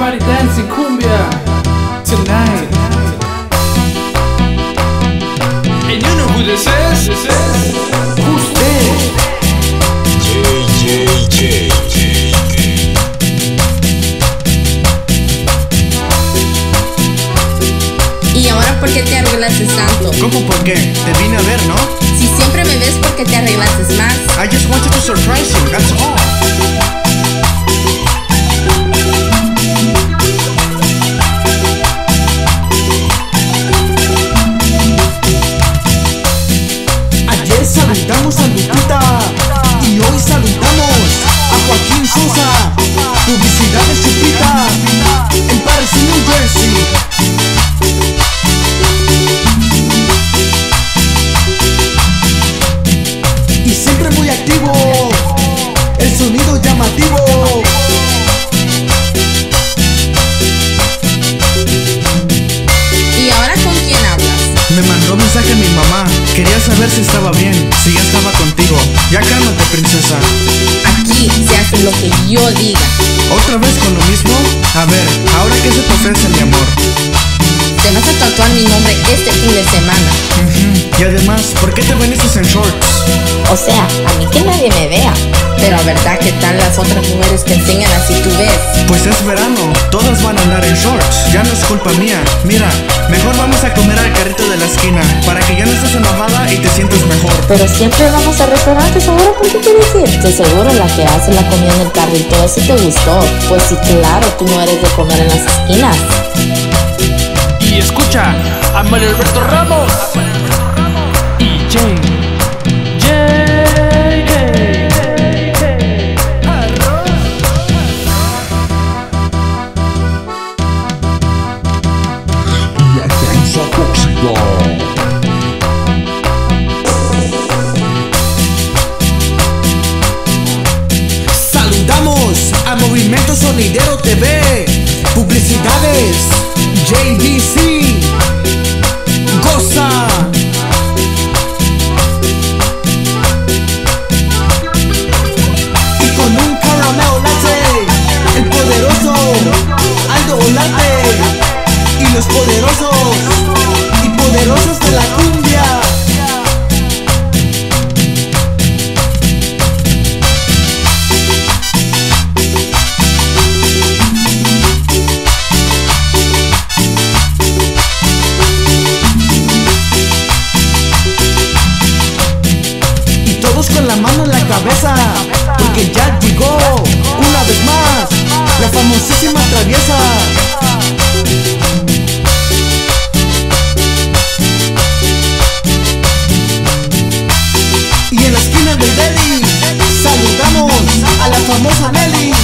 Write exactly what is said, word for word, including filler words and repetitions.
Everybody dancing cumbia tonight. And you know who this is? This is who's this? J J J. ¿Y ahora por qué te arreglaste tanto? ¿Cómo por qué? Te vine a ver, ¿no? Si siempre me ves, ¿por qué te arreglaste más? I just wanted to surprise you, that's all. Ayer saludamos a Lupita y hoy saludamos a Joaquín Sosa. Publicidades Chupita en Paris, New Jersey. Y siempre muy activo, el sonido llamativo. ¿Y ahora con quién hablas? Me mandó mensaje mi mamá. Quería saber si estaba bien, si ya estaba contigo. Ya cálmate, princesa. Aquí se hace lo que yo diga. ¿Otra vez con lo mismo? A ver, ¿ahora qué se te ofrece, mi amor? Te vas a tatuar mi nombre este fin de semana. Uh-huh. Y además, ¿por qué te viniste en shorts? O sea, a mí que nadie me vea. Pero verdad que tal las otras mujeres que enseñan así tú ves. Pues es verano, todas van a andar en shorts. Ya no es culpa mía. Mira, mejor vamos a comer al carrito de la esquina, para que ya no estés enojada y te sientas mejor. Pero siempre vamos a restaurantes, ¿seguro con qué quieres ir? De seguro la que hace la comida en el carrito, eso te gustó. Pues sí, claro, tú no eres de comer en las esquinas. Y escucha a Mario Alberto Ramos y Jay. Jay, Jay, Jay. Arroz. La danza tóxica. Saludamos a Movimiento Sonidero T V. Publicidades J D C. Goza. Y con un caramelo latte, el poderoso Aldo Volante. Y los poderosos y poderosos de la cumbia. Con la mano en la cabeza, porque ya llegó una vez más la famosísima traviesa. Y en la esquina del deli saludamos a la famosa Nelly.